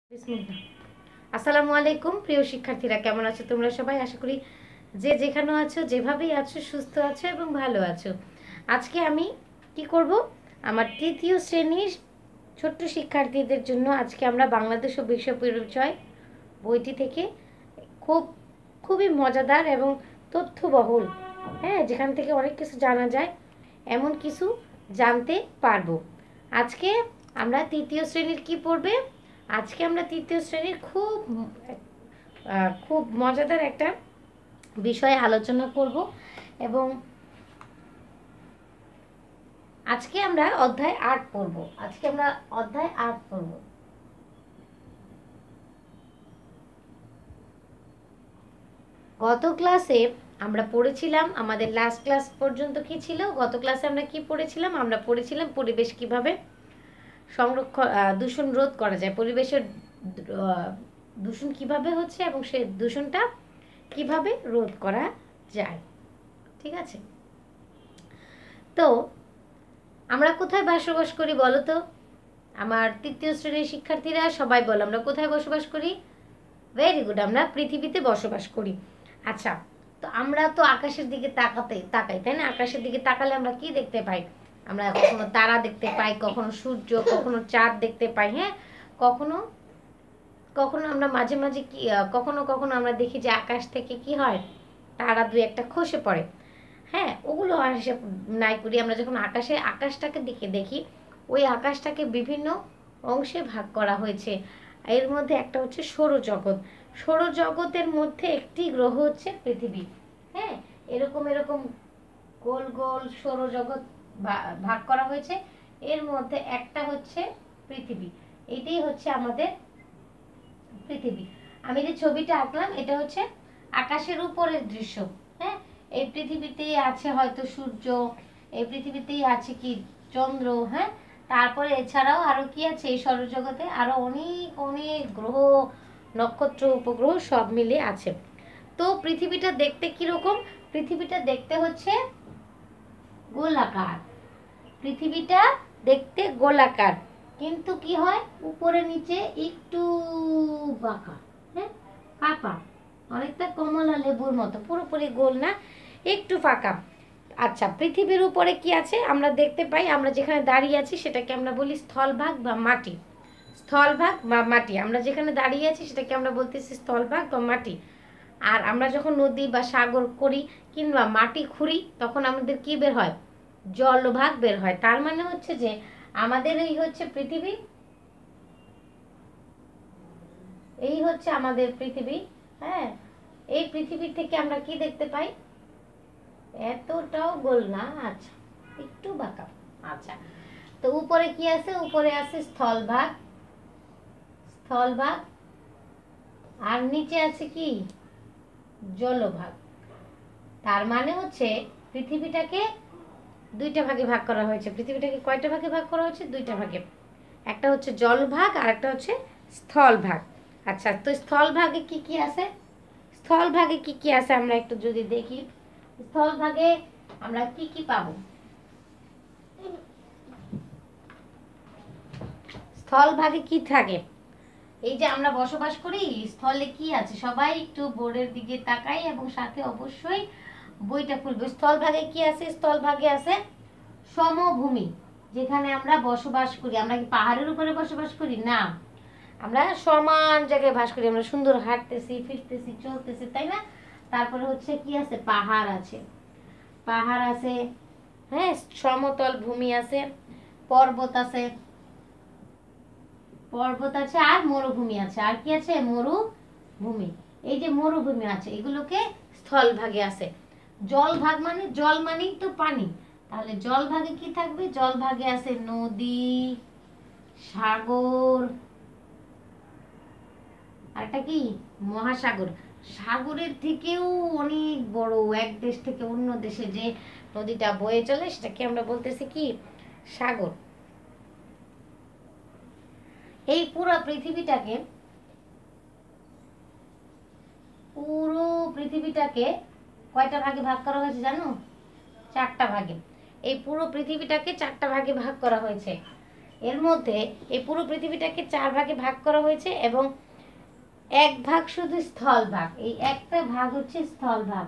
বিসমিল্লাহ। আসসালামু আলাইকুম প্রিয় শিক্ষার্থীরা, কেমন আছো তোমরা সবাই? আশা করি যে যেখানে আছো, যেভাবেই আছো, সুস্থ আছো এবং ভালো আছো। আজকে আমি কি করব, আমার তৃতীয় শ্রেণীর ছোট্ট শিক্ষার্থীদের জন্য আজকে আমরা বাংলাদেশ ও বিশ্ব পরিচয় বইটি থেকে খুব খুবই মজাদার এবং তথ্যবহুল, যেখান থেকে অনেক কিছু জানা যায়, এমন কিছু জানতে পারবো। আজকে আমরা তৃতীয় শ্রেণীর কি পড়বে? আজকে আমরা তৃতীয় শ্রেণীর খুব মজাদার একটা বিষয়ে আলোচনা করব এবং আজকে আমরা অধ্যায় ৮ পড়ব। আজকে আমরা অধ্যায় ৮ পড়ব। গত ক্লাসে আমরা পড়েছিলাম, আমাদের লাস্ট ক্লাস পর্যন্ত কি ছিল? গত ক্লাসে আমরা কি পড়েছিলাম? আমরা পড়েছিলাম পরিবেশ কিভাবে সংরক্ষণ, দূষণ রোধ করা যায়, পরিবেশের দূষণ কিভাবে হচ্ছে এবং সে দূষণটা কিভাবে রোধ করা যায়। ঠিক আছে, তো আমরা কোথায় বসবাস করি বলো তো? আমার তৃতীয় শ্রেণীর শিক্ষার্থীরা সবাই বলো, আমরা কোথায় বসবাস করি? ভেরি গুড, আমরা পৃথিবীতে বসবাস করি। আচ্ছা, তো আমরা তো আকাশের দিকে তাকাই, তাই না? আকাশের দিকে তাকালে আমরা কি দেখতে পাই? আমরা কখনো তারা দেখতে পাই, কখনো সূর্য, কখনো চাঁদ দেখতে পাই। হ্যাঁ, কখনো কখনো আমরা মাঝে মাঝে কি কখনো কখনো আমরা দেখি যে আকাশ থেকে কি হয়, তারা দুই একটা খসে পড়ে। হ্যাঁ, ওগুলো আর হিসাব নাই করি। আমরা যখন আকাশটাকে দেখি, ওই আকাশটাকে বিভিন্ন অংশে ভাগ করা হয়েছে। এর মধ্যে একটা হচ্ছে সৌরজগৎ। সৌরজগতের মধ্যে একটি গ্রহ হচ্ছে পৃথিবী। হ্যাঁ, এরকম এরকম গোল গোল সৌরজগৎ ভাগ করা হয়েছে। এর মধ্যে একটা হচ্ছে পৃথিবী। এটাই হচ্ছে আমাদের পৃথিবী। আমি যে ছবিটা আঁকলাম এটা হচ্ছে আকাশের উপরের দৃশ্য। হ্যাঁ, এই পৃথিবীতেই আছে হয়তো সূর্য, এই পৃথিবীতেই আছে কি চন্দ্র। হ্যাঁ, তারপরে এছাড়াও আরো কি আছে এই সৌরজগতে? আরো অনেক অনেক গ্রহ, নক্ষত্র, উপগ্রহ সব মিলে আছে। তো পৃথিবীটা দেখতে কিরকম? পৃথিবীটা দেখতে হচ্ছে গোলাকার। পৃথিবীটা দেখতে গোলাকার, কিন্তু কি হয় উপরে নিচে একটু বাঁকা। হ্যাঁ, ফাঁপা, অনেকটা কমলা লেবুর মতো, পুরোপুরি গোল না, একটু ফাঁকা। আচ্ছা, পৃথিবীর উপরে কি আছে আমরা দেখতে পাই? আমরা যেখানে দাঁড়িয়ে আছি সেটাকে আমরা বলি স্থলভাগ বা মাটি। স্থলভাগ বা মাটি, আমরা যেখানে দাঁড়িয়ে আছি সেটাকে আমরা বলতেছি স্থলভাগ বা মাটি। আর আমরা যখন নদী বা সাগর করি কিংবা মাটি খুঁড়ি, তখন আমাদের কি বের হয়? জলভাগ বের হয়। তার মানে হচ্ছে যে আমাদের এই হচ্ছে পৃথিবী, এই হচ্ছে আমাদের পৃথিবী। হ্যাঁ, এই পৃথিবী থেকে আমরা কি দেখতে পাই? এতটাও গোল না, আচ্ছা একটু বাঁকা। আচ্ছা, তো উপরে কি আছে? উপরে আছে স্থলভাগ, স্থলভাগ, আর নিচে আছে কি? জলভাগ। তার মানে হচ্ছে পৃথিবীটাকে দুইটা ভাগে ভাগ করা হয়েছে। পৃথিবীটাকে কয়টা ভাগে ভাগ করা হয়েছে? দুইটা ভাগে। একটা হচ্ছে জলভাগ আর একটা হচ্ছে স্থলভাগ। আচ্ছা, তো স্থলভাগে কি কি আছে? স্থলভাগে কি কি আছে আমরা একটু যদি দেখি, স্থলভাগে আমরা কি কি পাবো? স্থলভাগে কি থাকে? এই যে আমরা বসবাস করি, স্থলে কি আছে? সবাই একটু বোর্ডের দিকে তাকাই এবং সাথে অবশ্যই বইটা খুলবে। স্থলভাগে কি আছে? স্থলভাগে আছে সমভূমি, যেখানে আমরা বসবাস করি। আমরা কি পাহাড়ের উপরে বসবাস করি? না, আমরা সমান জায়গায় বাস করি। আমরা সুন্দর হাঁটতেছি, ফিরতেছি, চলতেছি, তাই না? তারপরে হচ্ছে কি আছে? পাহাড় আছে, পাহাড় আছে। হ্যাঁ, সমতল ভূমি আছে, পর্বত আছে, পর্বত আছে, আর মরুভূমি আছে। আর কি আছে? মরুভূমি। এই যে মরুভূমি আছে, এগুলোকে স্থলভাগে আছে। জলভাগ মানে জল মানেই তো পানি, তাহলে জলভাগে কি থাকবে? জলভাগে আছে নদী, সাগর, আর একটা কি? মহাসাগর। সাগরের থেকেও অনেক বড়, এক দেশ থেকে অন্য দেশে যে নদীটা বয়ে চলে সেটাকে আমরা বলতেছি কি? সাগর। এই পুরো পৃথিবীটাকে, পুরো পৃথিবীটাকে কয়টা ভাগে ভাগ করা হয়েছে জানো? চারটা ভাগে। এই পুরো পৃথিবীটাকে চারটা ভাগে ভাগ করা হয়েছে। এর মধ্যে এই পুরো পৃথিবীটাকে 4 ভাগে ভাগ করা হয়েছে এবং 1 ভাগ শুধু স্থল ভাগ, এই একটা ভাগ হচ্ছে স্থল ভাগ,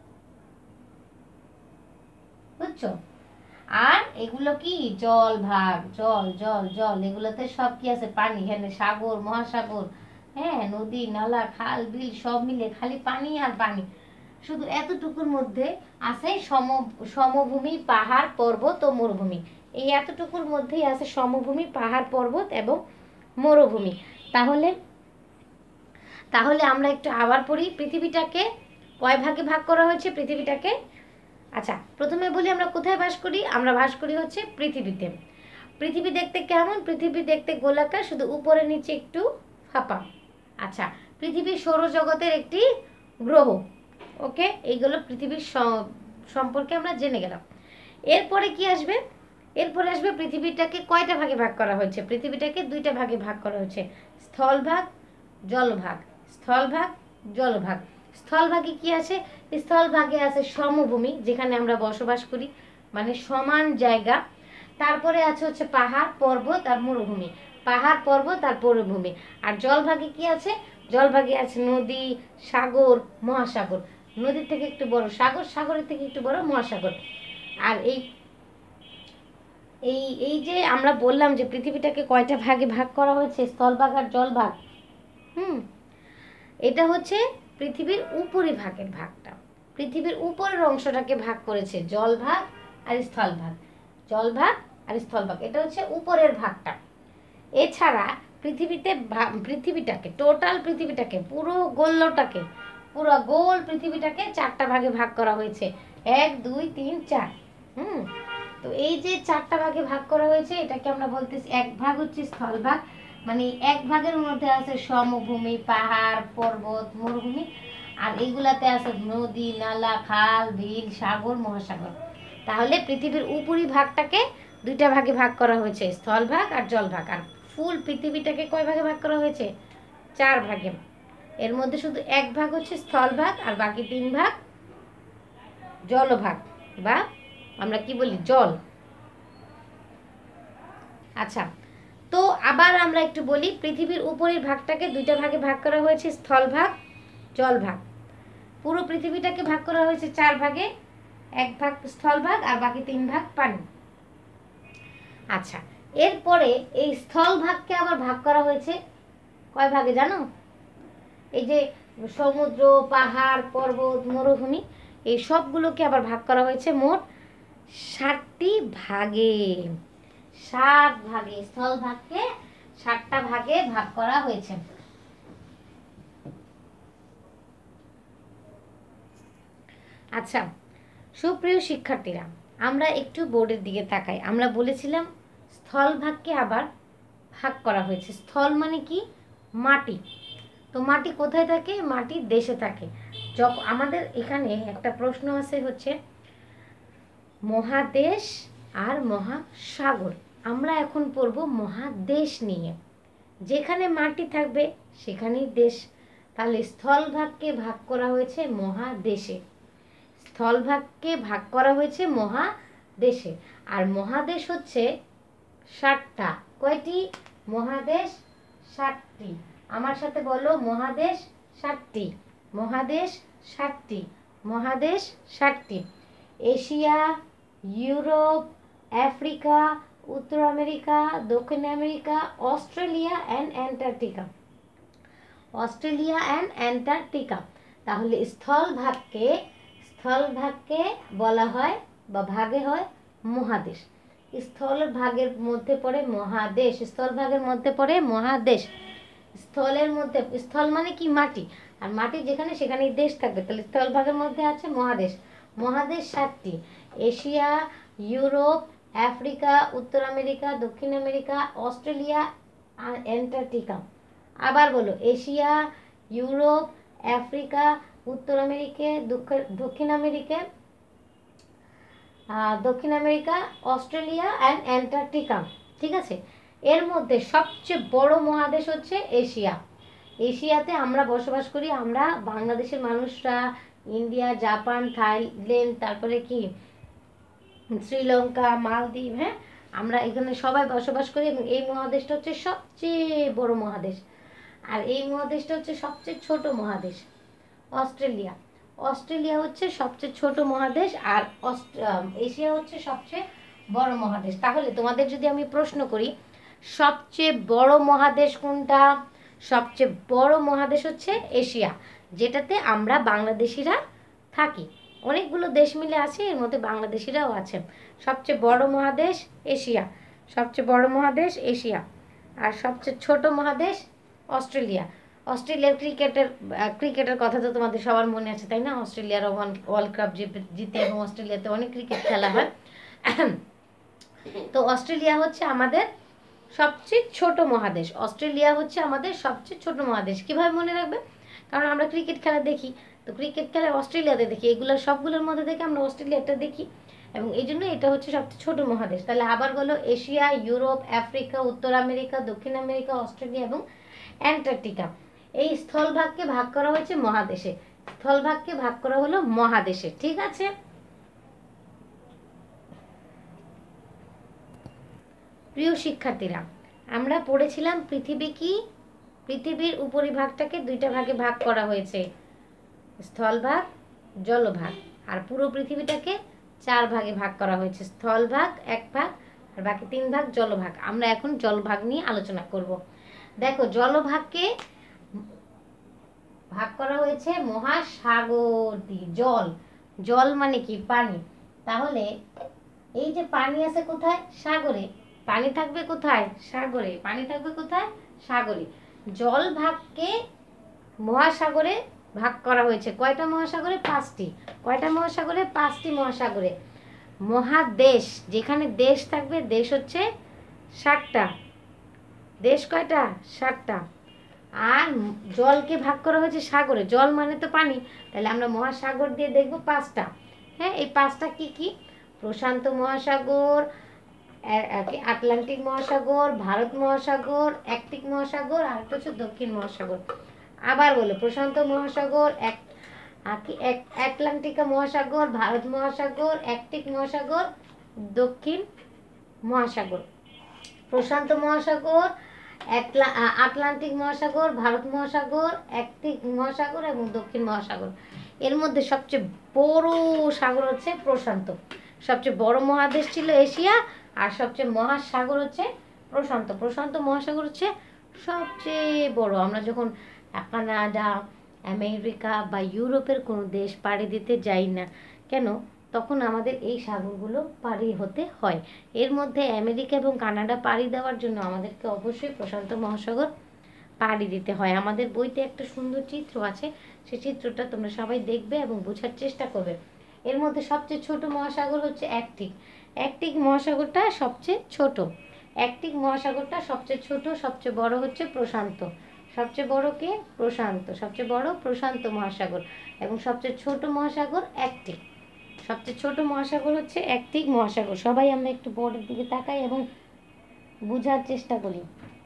বুঝছো? আর এগুলো কি জল ভাগ, জল জল জল, এগুলোতে সব কি আছে? পানি, হ্যাঁ, সাগর মহাসাগর, হ্যাঁ, নদী নালা খাল বিল সব মিলে খালি পানি আর পানি। শুধু এতটুকুর মধ্যে আছে সমভূমি পাহাড় পর্বত ও মরুভূমি। এই এতটুকুর মধ্যেই আছে সমভূমি পাহাড় পর্বত এবং মরুভূমি। তাহলে তাহলে আমরা একটু আবার পড়ি, পৃথিবীটাকে কয় ভাগে ভাগ করা হয়েছে পৃথিবীটাকে? আচ্ছা, প্রথমে বলি আমরা কোথায় বাস করি। আমরা বাস করি হচ্ছে পৃথিবীতে। পৃথিবী দেখতে কেমন? পৃথিবী দেখতে গোলাকার, শুধু উপরে নিচে একটু ফাঁপা। আচ্ছা, পৃথিবী সৌরজগতের একটি গ্রহ। ওকে, এইগুলো পৃথিবীর সম্পর্কে আমরা জেনে গেলাম। এরপরে কি আসবে? এরপরে আসবে পৃথিবীটাকে কয়টা ভাগে ভাগ করা হয়েছে? পৃথিবীটাকে 2টা ভাগে ভাগ করা হয়েছে, স্থলভাগ জলভাগ। স্থলভাগ জলভাগ। স্থলভাগে কি আছে? স্থলভাগে আছে সমভূমি, যেখানে আমরা বসবাস করি, মানে সমান জায়গা। তারপরে আছে হচ্ছে পাহাড় পর্বত আর মরুভূমি, পাহাড় পর্বত আর মরুভূমি। আর জলভাগে কি আছে? জলভাগে আছে নদী, সাগর, মহাসাগর। নদীর থেকে একটু বড় সাগর, সাগরের থেকে একটু বড় মহাসাগর। আর এই এই এই যে আমরা বললাম যে পৃথিবীটাকে কয়টা ভাগে ভাগ করা হয়েছে, স্থলভাগ আর জলভাগ, এটা হচ্ছে পৃথিবীর উপরিভাগের ভাগটা। পৃথিবীর উপরের অংশটাকে ভাগ করেছে জলভাগ আর স্থলভাগ, জলভাগ আর স্থলভাগ, এটা হচ্ছে উপরের ভাগটা। এছাড়া পৃথিবীটাকে টোটাল পৃথিবীটাকে পুরো গোলটাকে, পুরো গোল পৃথিবীটাকে 4টা ভাগে ভাগ করা হয়েছে, 1 2 3 4। তো এই যে 4টা ভাগে ভাগ করা হয়েছে, এটাকে আমরা বলতেছি 1 ভাগ হচ্ছে স্থলভাগ, মানে 1 ভাগের মধ্যে আছে সমভূমি পাহাড় পর্বত মরুভূমি, আর এইগুলাতে আছে নদী নালা খাল বিল সাগর মহাসাগর। তাহলে পৃথিবীর উপরি ভাগটাকে 2টা ভাগে ভাগ করা হয়েছে, স্থলভাগ আর জলভাগ। আর ফুল পৃথিবীটাকে কয় ভাগে ভাগ করা হয়েছে? 4 ভাগে। এর মধ্যে শুধু 1 ভাগ হচ্ছে স্থলভাগ আর বাকি 3 ভাগ জলভাগ, বা আমরা কি বলি, জল। আচ্ছা, তো আবার আমরা একটু বলি, পৃথিবীর উপরের ভাগটাকে 2টা ভাগে ভাগ করা হয়েছে, স্থলভাগ জলভাগ। পুরো পৃথিবীটাকে ভাগ করা হয়েছে 4 ভাগে, 1 ভাগ স্থলভাগ আর বাকি 3 ভাগ পানি। আচ্ছা, এরপরে এই স্থলভাগকে আবার ভাগ করা হয়েছে কয় ভাগে জানো? এই যে সমুদ্র পাহাড় পর্বত মরুভূমি, এই সবগুলোকে আবার ভাগ করা হয়েছে মোট 7টি ভাগে। 7 ভাগে, স্থলভাগকে 7টা ভাগে ভাগ করা হয়েছে। আচ্ছা, সুপ্রিয় শিক্ষার্থীরা, আমরা একটু বোর্ডের দিকে তাকাই। আমরা বলেছিলাম স্থলভাগকে আবার ভাগ করা হয়েছে। স্থল মানে কি? মাটি। তো মাটি কোথায় থাকে? মাটি দেশে থাকে। যখন আমাদের এখানে একটা প্রশ্ন আছে হচ্ছে মহাদেশ আর মহাসাগর। আমরা এখন পড়ব মহাদেশ নিয়ে। যেখানে মাটি থাকবে সেখানেই দেশ। তাহলে স্থলভাগকে ভাগ করা হয়েছে মহাদেশে, স্থলভাগকে ভাগ করা হয়েছে মহাদেশে। আর মহাদেশ হচ্ছে 7টা। কয়টি মহাদেশ? 7টি। আমার সাথে বলো, মহাদেশ 7টি। মহাদেশ 7টি। মহাদেশ 7টি। এশিয়া, ইউরোপ, আফ্রিকা, উত্তর আমেরিকা, দক্ষিণ America, Australia and Antarctica. Australia and Antarctica. তাহলে স্থলভাগকে বলা হয় বা ভাগে হয় মহাদেশ। স্থল ভাগের মধ্যে পড়ে মহাদেশ, স্থলভাগের মধ্যে পড়ে মহাদেশ। স্থলের মধ্যে, স্থল মানে কি? মাটি। আর মাটি যেখানে সেখানেই দেশ থাকবে। তাহলে স্থলভাগের মধ্যে আছে মহাদেশ। মহাদেশ 7টি। এশিয়া, ইউরোপ, আফ্রিকা, উত্তর আমেরিকা, দক্ষিণ আমেরিকা, অস্ট্রেলিয়া আর অ্যান্টার্কটিকা। আবার বলো, এশিয়া, ইউরোপ, আফ্রিকা, উত্তর আমেরিকা, দক্ষিণ আমেরিকা, অস্ট্রেলিয়া অ্যান্ড অ্যান্টার্কটিকা। ঠিক আছে? এর মধ্যে সবচেয়ে বড় মহাদেশ হচ্ছে এশিয়া। এশিয়াতে আমরা বসবাস করি, আমরা বাংলাদেশের মানুষরা, ইন্ডিয়া, জাপান, থাইল্যান্ড, তারপরে কি শ্রীলঙ্কা, মালদ্বীপ, হ্যাঁ, আমরা এখানে সবাই বসবাস করি এবং এই মহাদেশটা হচ্ছে সবচেয়ে বড় মহাদেশ। আর এই মহাদেশটা হচ্ছে সবচেয়ে ছোট মহাদেশ, অস্ট্রেলিয়া। অস্ট্রেলিয়া হচ্ছে সবচেয়ে ছোট মহাদেশ, আর এশিয়া হচ্ছে সবচেয়ে বড় মহাদেশ। তাহলে তোমাদের যদি আমি প্রশ্ন করি সবচেয়ে বড় মহাদেশ কোনটা, সবচেয়ে বড় মহাদেশ হচ্ছে এশিয়া, যেটাতে আমরা বাংলাদেশিরা থাকি। অনেকগুলো দেশ মিলে আছে, এর মধ্যে বাংলাদেশিরাও আছে। সবচেয়ে বড় মহাদেশ এশিয়া, সবচেয়ে বড় মহাদেশ এশিয়া। আর সবচেয়ে ছোট মহাদেশ অস্ট্রেলিয়া। অস্ট্রেলিয়ার ক্রিকেটের কথা তো তোমাদের সবার মনে আছে, তাই না? অস্ট্রেলিয়ার ওয়ার্ল্ড কাপ জিতে এবং অস্ট্রেলিয়াতে অনেক ক্রিকেট খেলা হয়। তো অস্ট্রেলিয়া হচ্ছে আমাদের সবচেয়ে ছোট মহাদেশ। অস্ট্রেলিয়া হচ্ছে আমাদের সবচেয়ে ছোট মহাদেশ। কিভাবে মনে রাখবে? কারণ আমরা ক্রিকেট খেলা দেখি, তো ক্রিকেট খেলা অস্ট্রেলিয়াতে দেখি, এগুলোর সবগুলোর মধ্যে থেকে আমরা অস্ট্রেলিয়াটা দেখি, এবং এই জন্য এটা হচ্ছে সবচেয়ে ছোট মহাদেশ। তাহলে আবার হলো এশিয়া, ইউরোপ, আফ্রিকা, উত্তর আমেরিকা, দক্ষিণ আমেরিকা, অস্ট্রেলিয়া এবং অ্যান্টার্কটিকা। এই স্থলভাগকে ভাগ করা হয়েছে মহাদেশে, স্থলভাগকে ভাগ করা হলো মহাদেশে। ঠিক আছে? প্রিয় শিক্ষার্থীরা, আমরা পড়েছিলাম পৃথিবী কি, পৃথিবীর উপরিভাগটাকে দুইটা ভাগে ভাগ করা হয়েছে, স্থলভাগ, জলভাগ। আর পুরো পৃথিবীটাকে 4 ভাগে ভাগ করা হয়েছে, স্থলভাগ 1 ভাগ আর বাকি 3 ভাগ জলভাগ। আমরা এখন জলভাগ নিয়ে আলোচনা করব। দেখো, জলভাগকে ভাগ করা হয়েছে মহাসাগর দিয়ে। জল, জল মানে কি? পানি। তাহলে এই যে পানি আছে কোথায়? সাগরে। পানি থাকবে কোথায়? সাগরে। পানি থাকবে কোথায়? সাগরে। জল ভাগকে মহাসাগরে ভাগ করা হয়েছে। কয়টা মহাসাগরে? 5টি। কয়টা মহাসাগরে? 5টি মহাসাগরে। মহাদেশ, যেখানে দেশ থাকবে, দেশ হচ্ছে 7টা। দেশ কয়টা? 7টা। আর জলকে ভাগ করা হয়েছে সাগরে। জল মানে তো পানি, তাহলে আমরা মহাসাগর দিয়ে দেখব 5টা। হ্যাঁ, এই 5টা কি কি? প্রশান্ত মহাসাগর, আটলান্টিক মহাসাগর, ভারত মহাসাগর, আর্কটিক মহাসাগর, আর একটা হচ্ছে দক্ষিণ মহাসাগর। আবার বলো, প্রশান্ত মহাসাগর, আটলান্টিক মহাসাগর, ভারত মহাসাগর, আর্কটিক মহাসাগর, দক্ষিণ মহাসাগর। প্রশান্ত মহাসাগর, আটলান্টিক মহাসাগর, ভারত মহাসাগর, আর্কটিক মহাসাগর এবং দক্ষিণ মহাসাগর। এর মধ্যে সবচেয়ে বড় সাগর হচ্ছে প্রশান্ত। সবচেয়ে বড় মহাদেশ ছিল এশিয়া, আর সবচেয়ে মহাসাগর হচ্ছে প্রশান্ত। প্রশান্ত মহাসাগর হচ্ছে সবচেয়ে বড়। আমরা যখন কানাডা, আমেরিকা বা ইউরোপের কোনো দেশ পাড়ি দিতে যাই না কেন, তখন আমাদের এই সাগরগুলো পাড়ি হতে হয়। এর মধ্যে আমেরিকা এবং কানাডা পাড়ি দেওয়ার জন্য আমাদেরকে অবশ্যই প্রশান্ত মহাসাগর পাড়ি দিতে হয়। আমাদের বইতে একটা সুন্দর চিত্র আছে, সেই চিত্রটা তোমরা সবাই দেখবে এবং বোঝার চেষ্টা করবে। এর মধ্যে সবচেয়ে ছোট মহাসাগর হচ্ছে আর্কটিক। আর্কটিক মহাসাগরটা সবচেয়ে ছোট। আর্কটিক মহাসাগরটা সবচেয়ে ছোট। সবচেয়ে বড় হচ্ছে প্রশান্ত। সবচেয়ে বড় কে? প্রশান্ত। সবচেয়ে বড় প্রশান্ত মহাসাগর এবং সবচেয়ে ছোট মহাসাগর আর্কটিক। সবচেয়ে ছোট মহাসাগর হচ্ছে আর্কটিক মহাসাগর। সবাই আমরা একটু বোর্ডের দিকে তাকাই এবং বোঝার চেষ্টা করি।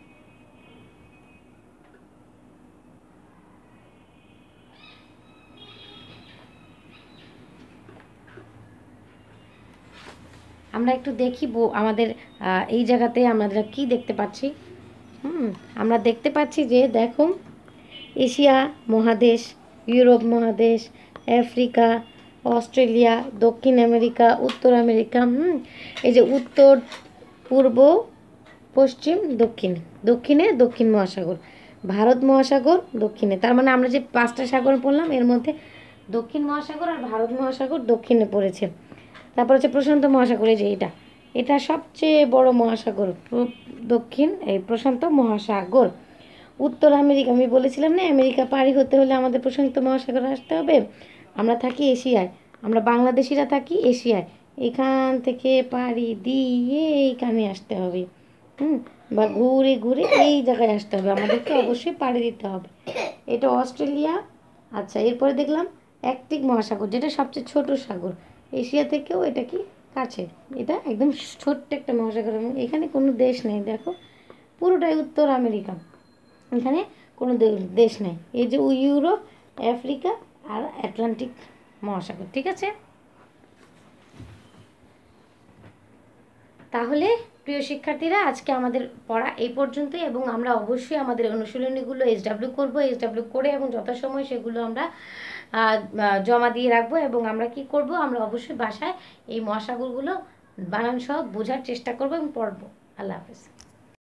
আমরা একটু দেখি আমাদের এই জায়গাতে আমরা কি দেখতে পাচ্ছি। আমরা দেখতে পাচ্ছি যে দেখো, এশিয়া মহাদেশ, ইউরোপ মহাদেশ, আফ্রিকা, অস্ট্রেলিয়া, দক্ষিণ আমেরিকা, উত্তর আমেরিকা। এই যে উত্তর, পূর্ব, পশ্চিম, দক্ষিণ। দক্ষিণে দক্ষিণ মহাসাগর, ভারত মহাসাগর দক্ষিণে। তার মানে আমরা যে 5টা সাগর বললাম, এর মধ্যে দক্ষিণ মহাসাগর আর ভারত মহাসাগর দক্ষিণে পড়েছে। তারপর হচ্ছে প্রশান্ত মহাসাগর, এই যে এটা সবচেয়ে বড় মহাসাগর, দক্ষিণ এই প্রশান্ত মহাসাগর। উত্তর আমেরিকা, আমি বলেছিলাম না, আমেরিকা পাড়ি হতে হলে আমাদের প্রশান্ত মহাসাগর আসতে হবে। আমরা থাকি এশিয়ায়, আমরা বাংলাদেশিরা থাকি এশিয়ায়। এখান থেকে পাড়ি দিয়ে এইখানে আসতে হবে, বা ঘুরে ঘুরে এই জায়গায় আসতে হবে। আমাদেরকে অবশ্যই পাড়ি দিতে হবে। এটা অস্ট্রেলিয়া। আচ্ছা, এরপরে দেখলাম আর্কটিক মহাসাগর, যেটা সবচেয়ে ছোট সাগর। এশিয়া থেকেও এটা কি কাছে, এটা একদম ছোট্ট একটা মহাসাগর এবং এখানে কোনো দেশ নেই। দেখো, পুরোটাই উত্তর আমেরিকা, এখানে কোনো দেশ নেই। এই যে ইউরোপ, আফ্রিকা আর আটলান্টিক মহাসাগর। ঠিক আছে? তাহলে প্রিয় শিক্ষার্থীরা, আজকে আমাদের পড়া এই পর্যন্তই, এবং আমরা অবশ্যই আমাদের অনুশীলনীগুলো SW করব, SW করে এবং যথাসময়ে সেগুলো আমরা জমা দিয়ে রাখবো। এবং আমরা কি করব, আমরা অবশ্যই বাসায় এই মহাসাগরগুলো বানান সহ বোঝার চেষ্টা করব এবং পড়বো। আল্লাহ হাফেজ।